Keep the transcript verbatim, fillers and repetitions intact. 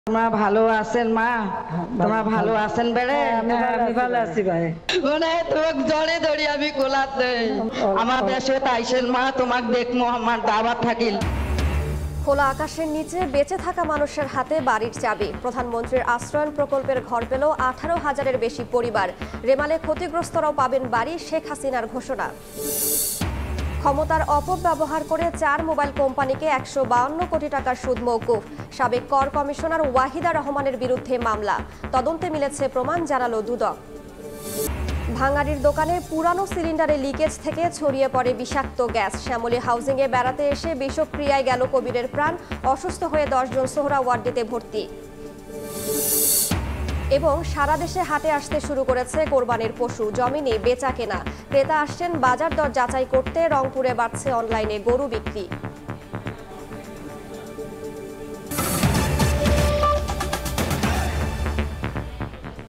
তোমরা ভালো আছেন মা? তোমরা ভালো আছেন বেড়ে? আমি ভালো আছি ভাই। মানে তোমাকে জড়ে ধরি আমি কোলাতে আমার দেশে তাইছেন মা, তোমাকে দেখমো আমার দাওয়াত থাকিল। খোলা আকাশের নিচে বেঁচে থাকা মানুষের হাতে বাড়ির চাবি। প্রধানমন্ত্রীর আশ্রয়ন প্রকল্পের ঘর পেল আঠারো হাজারের বেশি পরিবার। রেমালে ক্ষতিগ্রস্তরাও পাবেন বাড়ি, শেখ হাসিনার ঘোষণা। ক্ষমতার অপব্যবহার করে চার মোবাইল কোম্পানিকে একশো বাউন্ন কোটি টাকার সুদ মওকুফ। সাবেক কর কমিশনার ওয়াহিদা রহমানের বিরুদ্ধে মামলা। তদন্তে মিলেছে প্রমাণ, জানালো দুদক। ভাঙাড়ির দোকানে পুরানো সিলিন্ডারে লিকেজ থেকে ছড়িয়ে পড়ে বিষাক্ত গ্যাস। শ্যামলী হাউজিংয়ে বেড়াতে এসে বিষক্রিয়ায় গেল কবিরের প্রাণ। অসুস্থ হয়ে দশজন সোহরাওয়ার্দীতে ভর্তি। এবং সারা দেশে হাটে আসতে শুরু করেছে কোরবানির পশু। জমিনে বেচা কেনা, ক্রেতা আসছেন বাজার দর যাচাই করতে। রংপুরে বাড়ছে অনলাইনে গরু বিক্রি।